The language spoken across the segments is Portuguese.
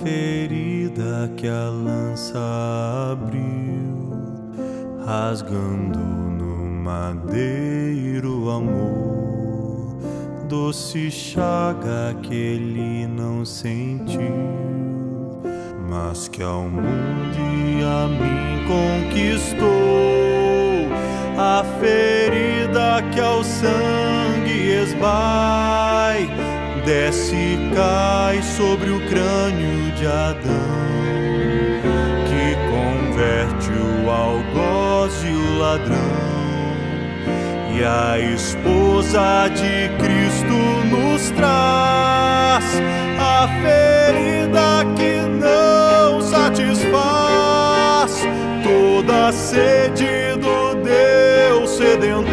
ferida que a lança abriu, rasgando no madeiro amor, doce chaga que ele não sentiu, mas que ao mundo e a mim conquistou. A ferida que ao sangue esvai, desce e cai sobre o crânio de Adão, que converte o algoz e o ladrão. E a esposa de Cristo nos traz a ferida que não satisfaz toda a sede do Deus sedentor,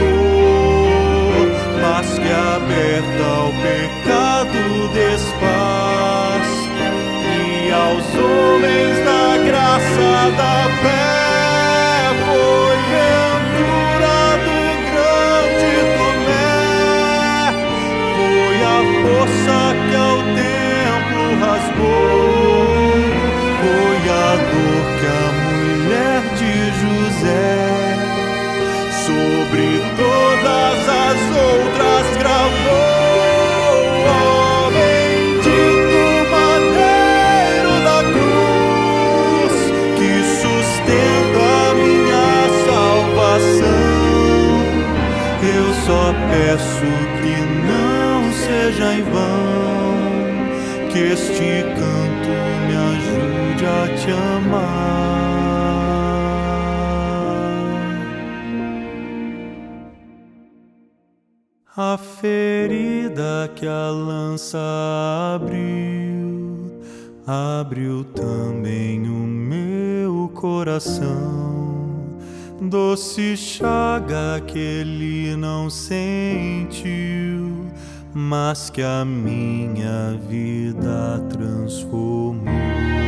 mas que aberta ao pecado desfaz, e aos homens da graça da fé foi venturado grande Tomé. Foi a força que ao templo rasgou, foi a dor que a mulher de José sobre todas as outras gravou. Ó bendito madeiro da cruz, que sustenta a minha salvação. Eu só peço que não seja em vão, que este canto me ajude a te amar. A ferida que a lança abriu, abriu também o meu coração. Doce chaga que ele não sentiu, mas que a minha vida transformou.